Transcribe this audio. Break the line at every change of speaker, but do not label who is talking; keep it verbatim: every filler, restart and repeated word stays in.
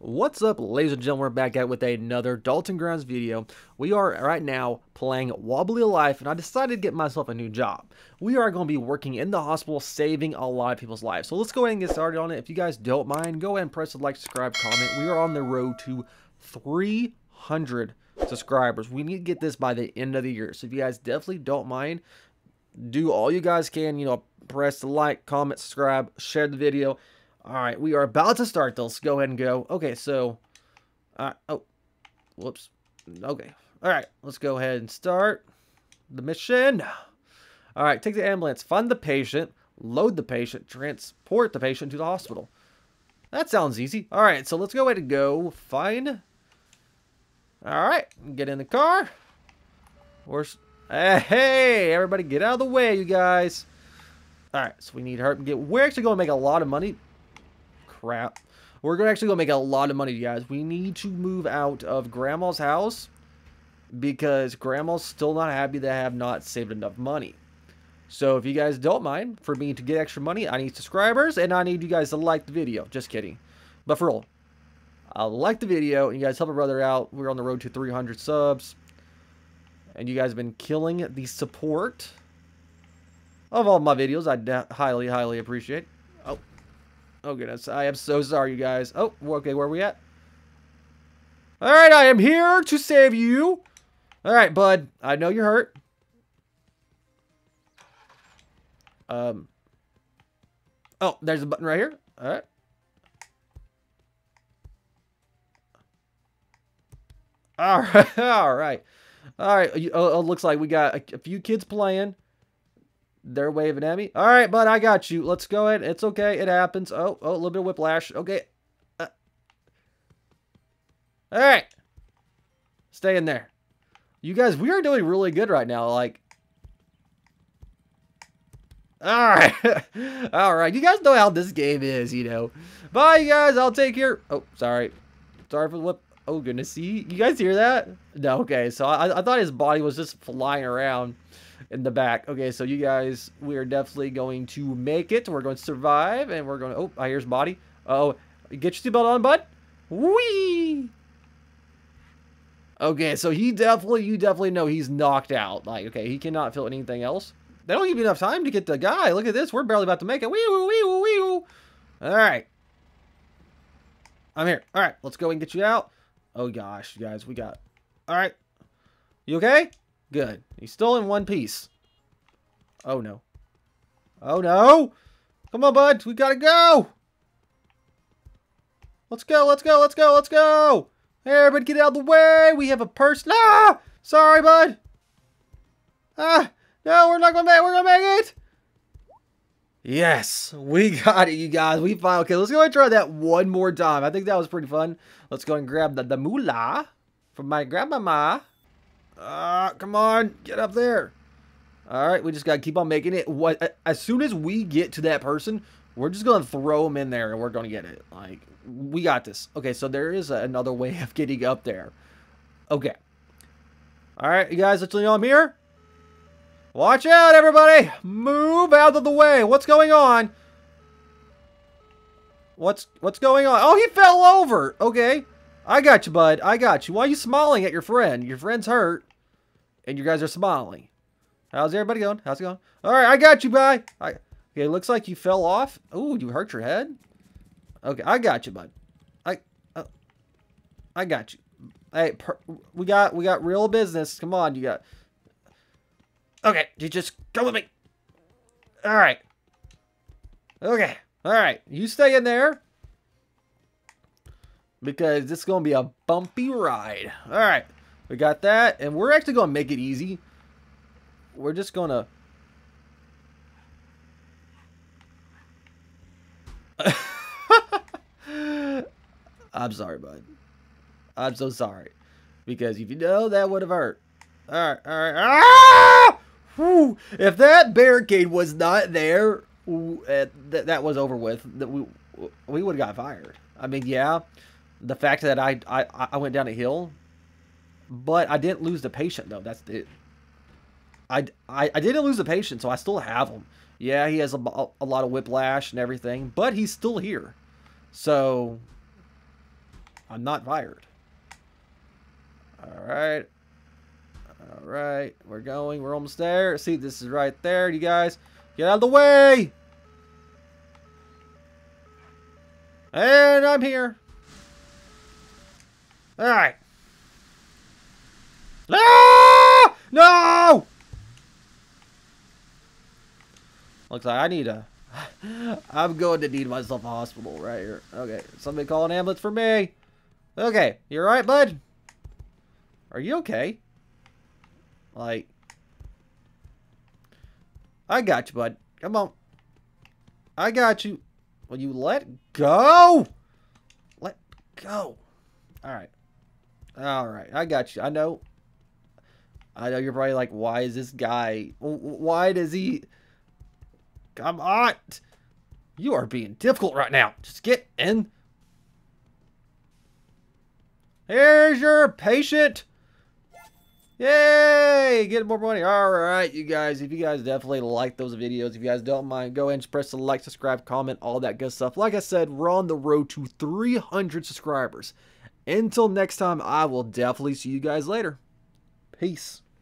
What's up, ladies and gentlemen? We're back at with another Dalton Grimes video. We are right now playing Wobbly Life, and I decided to get myself a new job. We are going to be working in the hospital, saving a lot of people's lives. So let's go ahead and get started on it. If you guys don't mind, go ahead and press the like, subscribe, comment. We are on the road to three hundred subscribers. We need to get this by the end of the year. So if you guys definitely don't mind, do all you guys can. You know, press the like, comment, subscribe, share the video. All right, we are about to start. Let's go ahead and go. Okay, so, uh, oh, whoops. Okay, all right, let's go ahead and start the mission. All right, take the ambulance, find the patient, load the patient, transport the patient to the hospital. That sounds easy. All right, so let's go ahead and go find. All right, get in the car. Where's, hey, everybody get out of the way, you guys. All right, so we need her to get, we're actually going to make a lot of money. Crap. We're going to actually go make a lot of money, you guys. We need to move out of Grandma's house because Grandma's still not happy that I have not saved enough money. So if you guys don't mind, for me to get extra money, I need subscribers and I need you guys to like the video. Just kidding. But for real, I'll like the video and you guys help a brother out. We're on the road to three hundred subs. And you guys have been killing the support of all my videos. I highly, highly appreciate. Oh. Oh, goodness. I am so sorry, you guys. Oh, okay, where are we at? All right, I am here to save you. All right, bud. I know you're hurt. Um. Oh, there's a button right here. All right. All right. All right. All right. Oh, it looks like we got a, a few kids playing. They're waving at me. All right, bud, I got you. Let's go ahead. It's okay. It happens. Oh, oh, a little bit of whiplash. Okay. Uh. All right. Stay in there. You guys, we are doing really good right now. Like, all right. All right. You guys know how this game is, you know. Bye, you guys. I'll take care. Oh, sorry. Sorry for the whip. Oh, goodness. See, you guys hear that? No, okay. So I, I thought his body was just flying around in the back. Okay, so you guys, we are definitely going to make it. We're going to survive, and we're going to, oh, I hear his body. Uh oh, get your seatbelt on, bud. Whee! Okay, so he definitely, you definitely know he's knocked out. Like, okay, he cannot feel anything else. They don't give you enough time to get the guy. Look at this. We're barely about to make it. Wee-woo, wee-woo, wee-woo. All right. I'm here. All right, let's go and get you out. Oh, gosh, you guys, we got, all right. You okay? Good. He's still in one piece. Oh, no. Oh, no. Come on, bud. We gotta go. Let's go, let's go, let's go, let's go. Hey, everybody get out of the way. We have a person. Ah! Sorry, bud. Ah! No, we're not gonna make it. We're gonna make it. Yes. We got it, you guys. We finally. Okay, let's go ahead and try that one more time. I think that was pretty fun. Let's go and grab the, the moolah from my grandmama. Ah, uh, come on, get up there. All right, we just gotta keep on making it. What? As soon as we get to that person, we're just gonna throw them in there, and we're gonna get it. Like, we got this. Okay, so there is a, another way of getting up there. Okay. All right, you guys, let's know I'm here. Watch out, everybody! Move out of the way. What's going on? What's what's going on? Oh, he fell over. Okay. I got you, bud. I got you. Why are you smiling at your friend? Your friend's hurt, and you guys are smiling. How's everybody going? How's it going? All right, I got you, bye. I, okay, looks like you fell off. Oh, you hurt your head? Okay, I got you, bud. I, uh, I got you. Hey, per, we got we got real business. Come on, you got. Okay, you just come with me. All right. Okay. All right. You stay in there. Because this is going to be a bumpy ride. All right. We got that. And we're actually going to make it easy. We're just going to... I'm sorry, bud. I'm so sorry. Because if you know, that would have hurt. All right. All right. Ah! Whew. If that barricade was not there, uh, th that was over with. That we, we would have got fired. I mean, yeah. The fact that I, I I went down a hill, but I didn't lose the patient though. That's it. I, I I didn't lose the patient, so I still have him. Yeah, he has a, a lot of whiplash and everything, but he's still here. So, I'm not fired. All right. All right. We're going. We're almost there. See, this is right there. You guys, get out of the way. And I'm here. All right. Ah! No! Looks like I need a... I'm going to need myself a hospital right here. Okay, somebody call an ambulance for me. Okay, you alright, bud? Are you okay? Like... I got you, bud. Come on. I got you. Will you let go? Let go. Alright. Alright, I got you. I know. I know you're probably like, why is this guy... Why does he... Come on. You are being difficult right now. Just get in. Here's your patient. Yay! Get more money. All right, you guys. If you guys definitely like those videos, if you guys don't mind, go ahead and press the like, subscribe, comment, all that good stuff. Like I said, we're on the road to three hundred subscribers. Until next time, I will definitely see you guys later. Peace.